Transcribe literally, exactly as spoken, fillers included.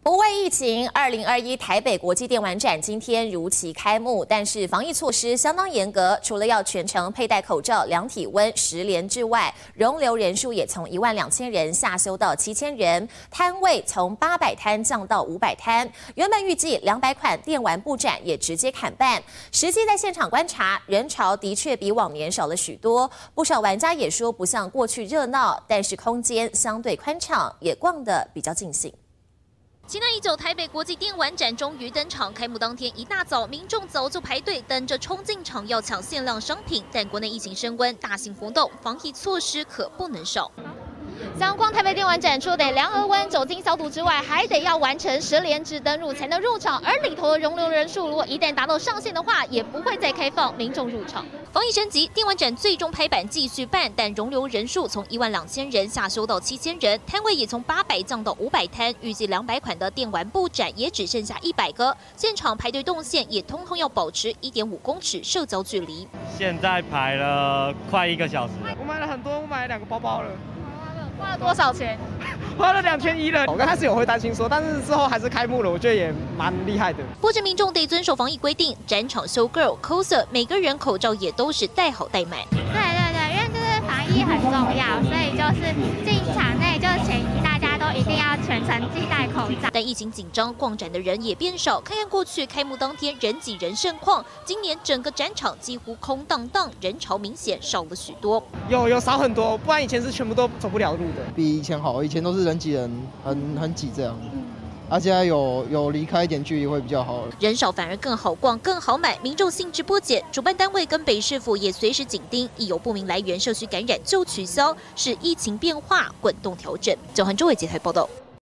不畏疫情，二零二一台北国际电玩展今天如期开幕，但是防疫措施相当严格，除了要全程佩戴口罩、量体温、实联制外，容留人数也从一万两千人下修到七千人，摊位从八百摊降到五百摊。原本预计两百款电玩布展也直接砍半，实际在现场观察，人潮的确比往年少了许多。不少玩家也说不像过去热闹，但是空间相对宽敞，也逛得比较尽兴。 期待已久，台北国际电玩展终于登场。开幕当天一大早，民众早就排队等着冲进场要抢限量商品。但国内疫情升温，大型活动防疫措施可不能少。像逛台北电玩展，除了得量额温、酒精消毒之外，还得要完成实联制登入才能入场。而里头的容留人数，如果一旦达到上限的话，也不会再开放民众入场。防疫升级，电玩展最终拍板继续办，但容留人数从一万两千人下修到七千人，摊位也从八百降到五百摊。预计两百款的电玩布展也只剩下一百个，现场排队动线也通通要保持一点五公尺社交距离。 现在排了快一个小时了， 我买了很多，我买了两个包包了。 花了多少钱？ 花了两千一了。我刚开始有会担心说，但是之后还是开幕了，我觉得也蛮厉害的。 不止民众得遵守防疫规定，展场 show girl、coser， 每个人口罩也都是戴好戴满。 对对对，因为就是防疫很重要，所以就是进场内就前提大家都一定要全程系戴口罩。 但疫情紧张，逛展的人也变少。看看过去开幕当天人挤人盛况，今年整个展场几乎空荡荡，人潮明显少了许多。 有有少很多，不然以前是全部都走不了路的。 比以前好，以前都是人挤人，很很挤这样。而且有有离开一点距离会比较好。 人少反而更好逛、更好买，民众兴致不减。主办单位跟北市府也随时紧盯，一有不明来源社区感染就取消，是疫情变化滚动调整。九汉周伟杰台报道。